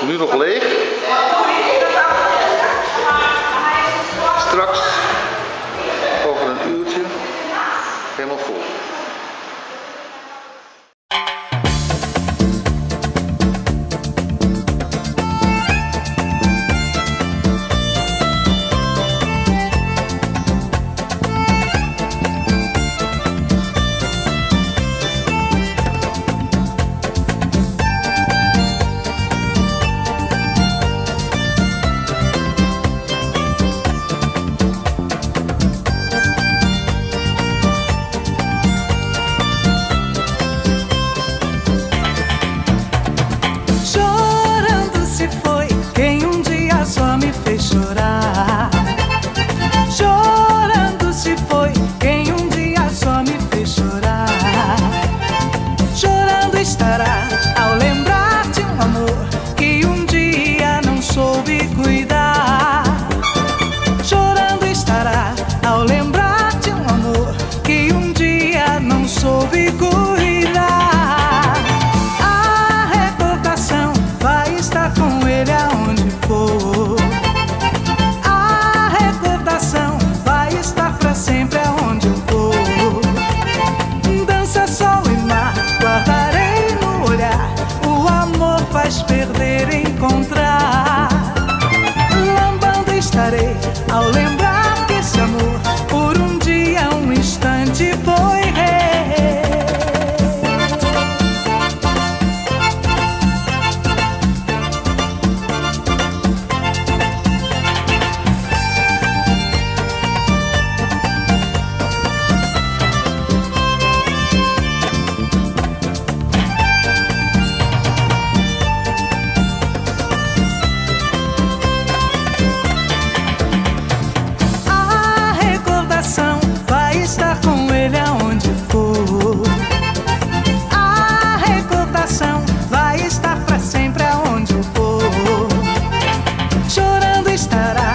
Nu nog leeg. Straks, over een uurtje, helemaal vol. Ao lembrar que esse amor por um dia, um instante foi rei. Estar com ele aonde for. A recordação vai estar pra sempre aonde eu for. Chorando estará